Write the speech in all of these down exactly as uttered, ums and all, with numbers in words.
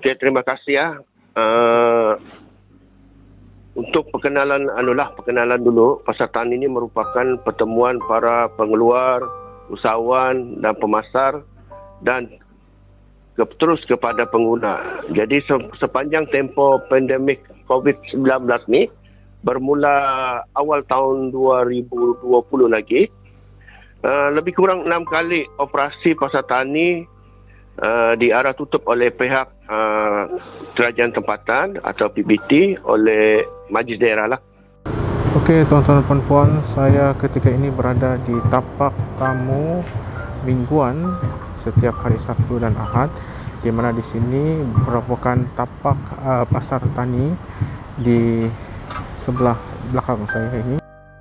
Okey, terima kasih ya. Uh, untuk perkenalan anulah perkenalan dulu, Pasar Tani ini merupakan pertemuan para pengeluar, usahawan dan pemasar dan ke, terus kepada pengguna. Jadi sepanjang tempoh pandemik COVID sembilan belas ni bermula awal tahun dua ribu dua puluh lagi, uh, lebih kurang enam kali operasi Pasar Tani uh, diarah tutup oleh pihak uh, kerajaan tempatan atau P B T oleh Majlis Daerah lah. Okey, tuan-tuan dan puan-puan, saya ketika ini berada di tapak tamu mingguan setiap hari Sabtu dan Ahad, di mana di sini merupakan tapak uh, Pasar Tani di sebelah belakang saya ini.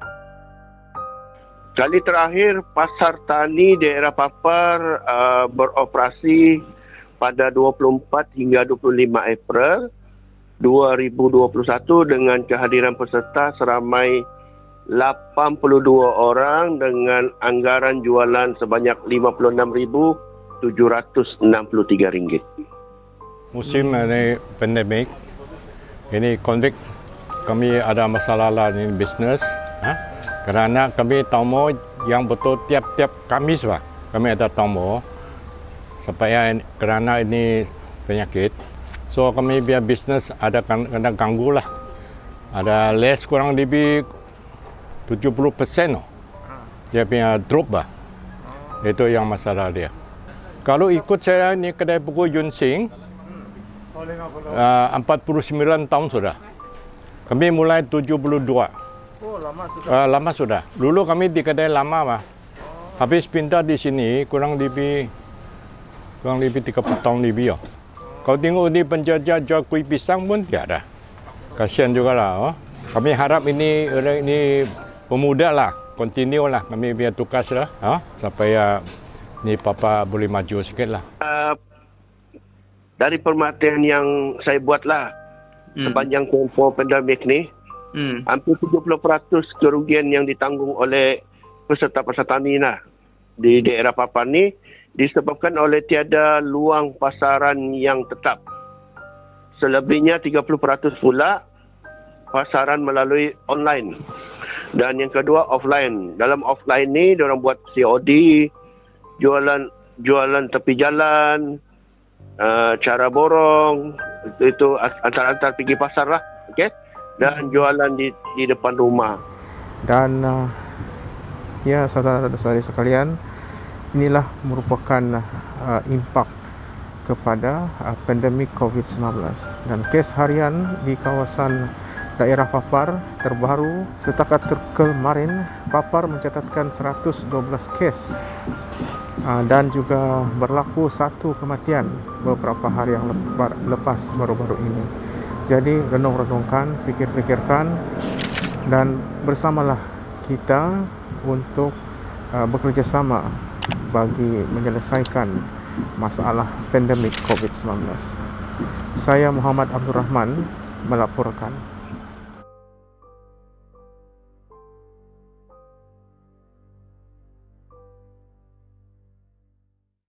Kali terakhir Pasar Tani daerah Papar uh, beroperasi pada dua puluh empat hingga dua puluh lima April dua ribu dua puluh satu dengan kehadiran peserta seramai lapan puluh dua orang dengan anggaran jualan sebanyak lima puluh enam ribu tujuh ratus enam puluh tiga ringgit. Musim ini pandemik, ini konflik, kami ada masalah lah ini bisnes, ha? Kerana kami tamu yang betul tiap-tiap Kamis bah, kami ada tamu supaya kerana ini penyakit, so kami biar bisnes ada kena ganggu lah, ada less kurang lebih tujuh puluh persen dia punya drop bah, itu yang masalah dia. Kalau ikut saya ni kedai buku Yun Sing, uh, empat puluh sembilan tahun sudah. Kami mulai tujuh puluh dua. Oh, lama sudah. Uh, lama sudah. Dulu kami di kedai lama mah. Habis pindah di sini kurang lebih kurang lebih tiga puluh tahun lebih ya. Kau tengok ni penjajah jual kuih pisang pun tiada. Kasihan juga lah. Oh. Kami harap ini orang ini pemuda lah, continue lah. Kami biar tukas lah, oh, supaya ni papa boleh maju sikit lah. Uh, dari perhatian yang saya buat lah hmm. sepanjang tempoh pandemik ni, hmm. hampir tujuh puluh peratus kerugian yang ditanggung oleh peserta Pasar Tani lah di daerah Papar ni disebabkan oleh tiada luang pasaran yang tetap. Selebihnya tiga puluh peratus pula pasaran melalui online. Dan yang kedua offline. Dalam offline ni diorang buat C O D, jualan jualan tepi jalan, uh, cara borong, itu, itu antar-antar pergi pasar lah, okey, dan jualan di di depan rumah. Dan uh, ya saudara-saudari sekalian, inilah merupakan uh, impak kepada uh, pandemik COVID sembilan belas dan kes harian di kawasan daerah Papar terbaru setakat kemarin Papar mencatatkan seratus dua belas kes. Uh, dan juga berlaku satu kematian beberapa hari yang lepas baru-baru ini. Jadi renung-renungkan, fikir-fikirkan dan bersamalah kita untuk uh, bekerjasama bagi menyelesaikan masalah pandemik COVID sembilan belas. Saya Muhammad Abdul Rahman melaporkan.